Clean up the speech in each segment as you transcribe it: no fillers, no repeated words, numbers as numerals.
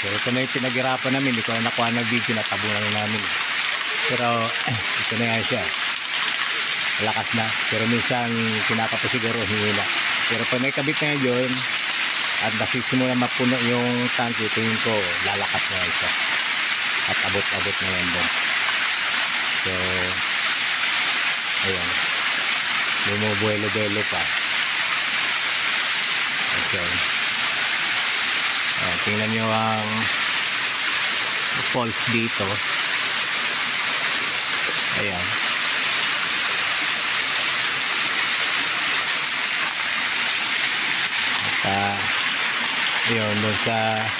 So ito na yung pinaghirapan namin, hindi ko na nakuha ng video, natabunan namin. Pero ito na yan siya, malakas na, pero minsan kinakapa siguro hihila. Pero pag may kabit na yun at nasisimula mapuno yung tanke, tingin ko lalakas na siya at abot-abot na yan doon. So ayan, bumubuelo-buelo pa. Okay, tingnan nyo ang falls dito. Ayan, at yun, doon sa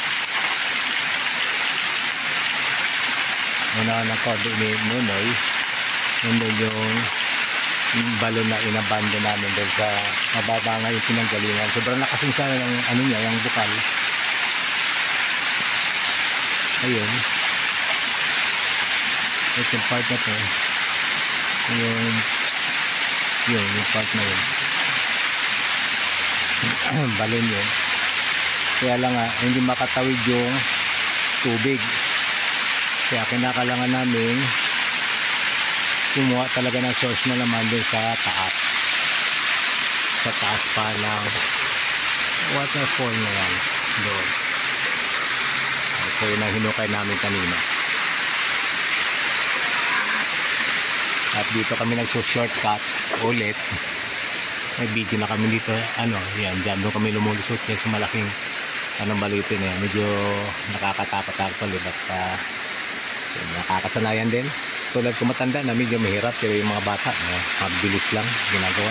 unahan ng kode ni Nunoy, nandun yung balon na inabando namin doon sa mababa nga yung pinanggalingan. Sobrang nakasinsana ng ano niya, yung bukal. Ayun, itong part na to, yung part na yun, balon yun. Kaya lang nga hindi makatawid yung tubig, kaya kinakailangan namin kumuha talaga ng source na naman doon sa taas pa ng waterfall na yan doon. So yun ang hinukay namin kanina. At dito kami nagso-shortcut ulit. May video na kami dito, ano, yan, dyan doon kami lumulusot yan sa malaking anong balitin na yan. Medyo nakakatakot-takot ulit at nakakasanayan din. Tulad ko matanda na medyo mahirap, pero yung mga bata mabilis lang ginagawa.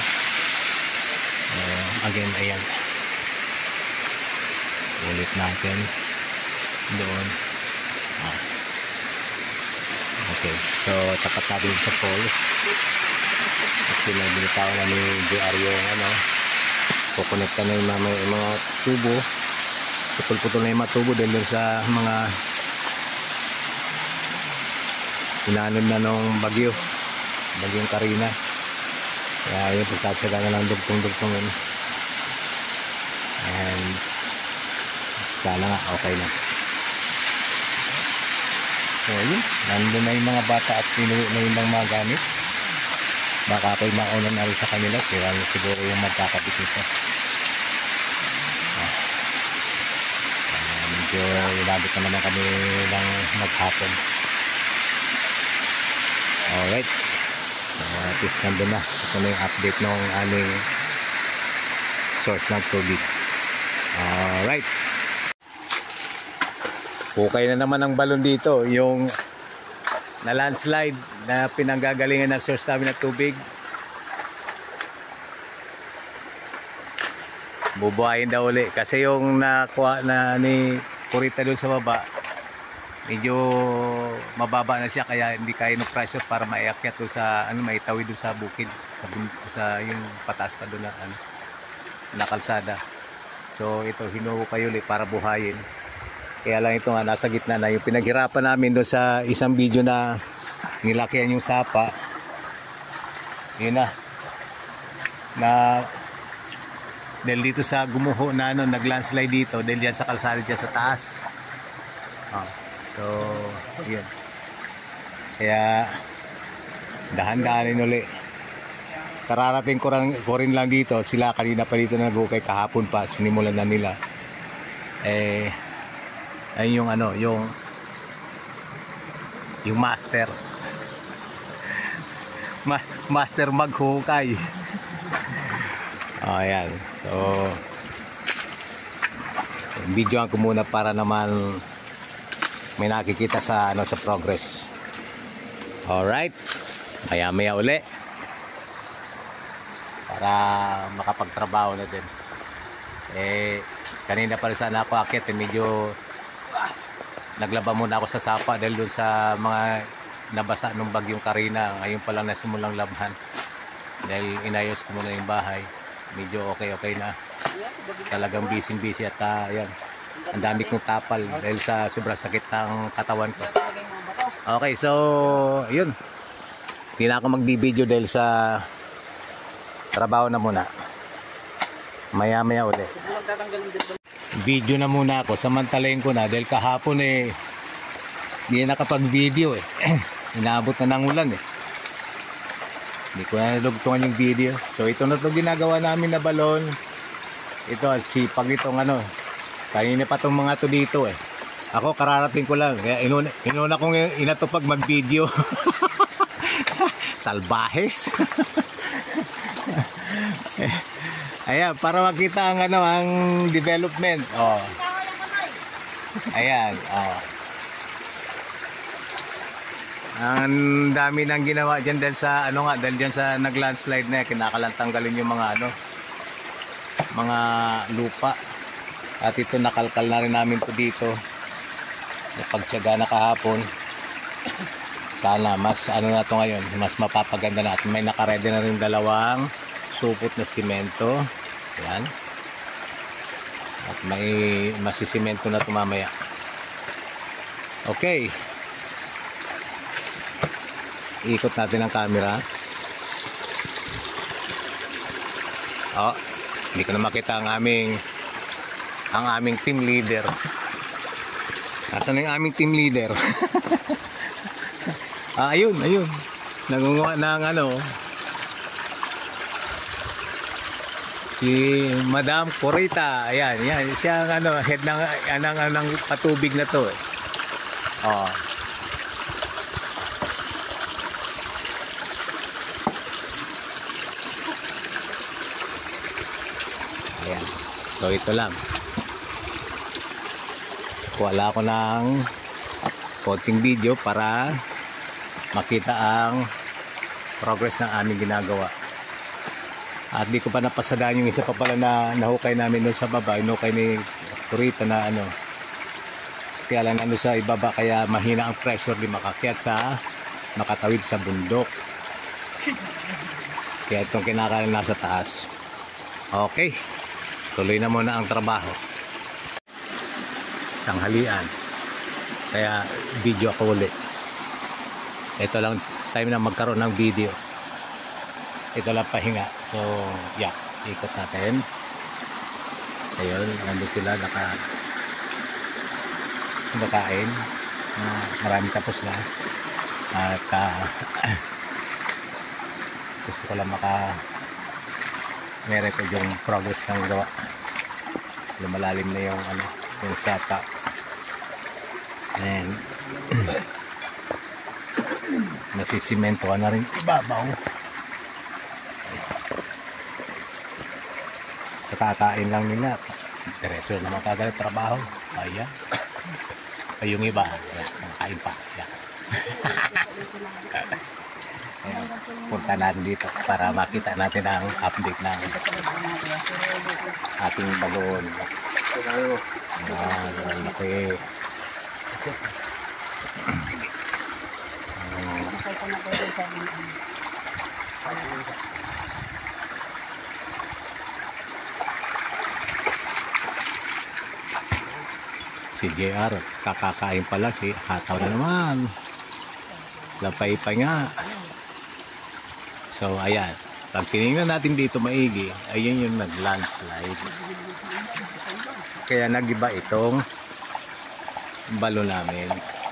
Again, ayan, ulit natin doon. Okay, so tapat natin sa falls. At binitaw na ni JR yung ano, kukonekta na yung mga tubo. Putol-putol na yung mga tubo dahil sa mga inanon na nung bagyong Karina. Kaya yun, pagtatsaga na lang dugtong-dugtong yun. And sana nga okay na. So yun, nandun na yung mga bata at pinuwi na yung mga gamit. Baka ako'y mauna na rin sa kanila, kaya siguro yung magkakabit nito. Medyo ilabot na naman kami ng maghapon. Alright, so at least nandun na. Ito na yung update ng aming source ng tubig. Alright, hukay na naman ang balon dito, yung na landslide na pinanggagalingan ng source namin ng tubig. Bubuhayin daw uli kasi yung nakuha na ni Purita doon sa baba, medyo mababa na siya, kaya hindi kaya ng pressure para maiakyat doon sa ano, maitawid doon sa bukid, sa yung pataas pa doon na ano, na kalsada. So ito, hinuhukay uli para buhayin. Kaya lang ito nga, nasa gitna na. Yung pinaghirapan namin doon sa isang video na nilakihan yung sapa, yun na dahil dito sa gumuho na ano, nag-landslide dito dahil yan sa kalsada dyan sa taas. So yun, kaya dahan-dahanin uli. Kararating ko rin lang dito, sila kanina pa dito nag-ukay, kahapon pa sinimulan na nila. Ayun yung ano, yung master master maghukay. Ayan, so videoan ko muna para naman may nakikita sa ano, sa progress. Alright, maya uli para makapagtrabaho na din. Kanina pa rin sana ako akit, medyo naglaba muna ako sa sapa dahil doon sa mga nabasa nung bagyong Karina. Ngayon pa lang nasimulang labhan dahil inayos ko muna yung bahay. Medyo okay na, talagang busy at yan, ang dami kong tapal dahil sa sobrang sakit ng katawan ko. Okay, so yun, hindi na ako magbibideo dahil sa trabaho na muna. Maya ulit. video na muna ako, samantalayin ko na dahil kahapon hindi na nakapag-video inaabot na ng ulan hindi ko na nadugtungan yung video. So ito na itong ginagawa namin na balon. Ito sipag itong kanina pa itong mga to dito ako kararating ko lang kaya inuna kong inatupag mag-video. Salbahes. Ayan, para makita ang ang development. Ayan, ang dami nang ginawa diyan dahil sa dahil diyan sa nag-landslide na kinakalantanggalin yung mga mga lupa. At ito nakalkal na rin namin po dito. Napagtiyaga na kahapon. Sana mas na to ngayon, mas mapapaganda na at may nakaredy na rin dalawang supot na simento. Yan. At may masisimento na tumamaya. Okay. Ikot natin ang camera. Hindi ko na makita ang aming team leader. Nasaan yung aming team leader? Ayun. Nagunguha ng si Madam Corita. Ayan, siya ang head ng patubig na to. Ayan. So ito lang. Wala ko ng konting video para makita ang progress ng aming ginagawa. At di ko pa napasadaan yung isa pa pala na nahukay namin doon sa baba. Inukay ni Kurita na kaya lang sa ibaba kaya mahina ang pressure di makatawid sa bundok. Kaya itong kinakain nasa taas. Okay, tuloy na muna ang trabaho. Tanghalian. Kaya video ako ulit. Ito lang time na magkaroon ng video. Ito lang pahinga. So, ikot natin. Ayun, nandun sila nakakain. Marami tapos na. At gusto ko lang may-record yung progress ng gawa. Lumalalim na yung yung sapa. And nasisimento ka na rin ibabaw. Kakain lang nila. Diretso naman kagad trabaho. Ayan. Ay yung iba. Kain pa. Ayan. Ayan. Punta natin dito para makita natin ang update ng ating balon. Ayan. Okay. Si JR kakakain pala, si hataw na naman, lapay pa nga. So ayan, pag tinignan natin dito maigi, ayun yung nag-landslide, kaya nagiba itong balon namin.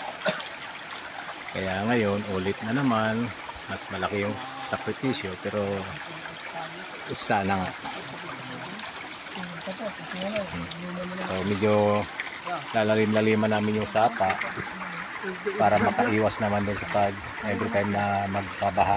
Kaya ngayon ulit na naman, mas malaki yung sakripisyo, pero sana nga. So medyo lalalim-laliman namin yung sapa para makaiwas naman doon sa pag every time na magbabaha.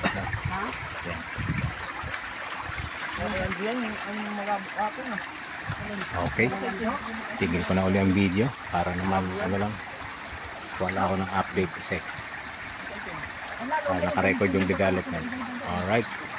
Okay, tigil ko na uli ang video para naman wala ako ng update kasi naka-record yung development. Alright.